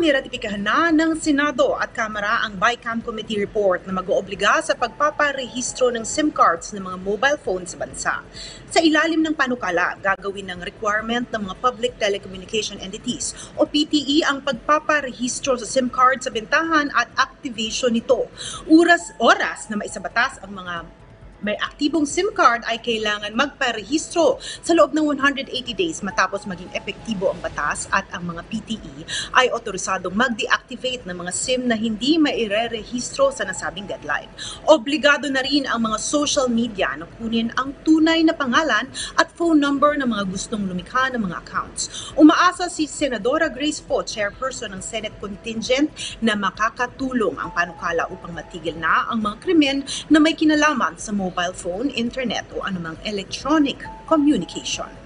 niratipikahan na ng Senado at Kamara ang BICAM Committee Report na mag-oobliga sa pagpaparehistro ng SIM cards ng mga mobile phones sa bansa. Sa ilalim ng panukala, gagawin ng requirement ng mga Public Telecommunication Entities o PTE ang pagpaparehistro sa SIM card sa bentahan at activation nito. Oras na maisabatas ang mga may aktibong SIM card ay kailangan magparehistro sa loob ng 180 days matapos maging epektibo ang batas at ang mga PTE ay otorisadong mag-deactivate ng mga SIM na hindi mairerehistro sa nasabing deadline. Obligado na rin ang mga social media na kunin ang tunay na pangalan at phone number ng mga gustong lumikha ng mga accounts. Umaasa si Senadora Grace Poe, chairperson ng Senate Contingent, na makakatulong ang panukala upang matigil na ang mga krimen na may kinalaman sa mobile phone, internet o anumang electronic communication.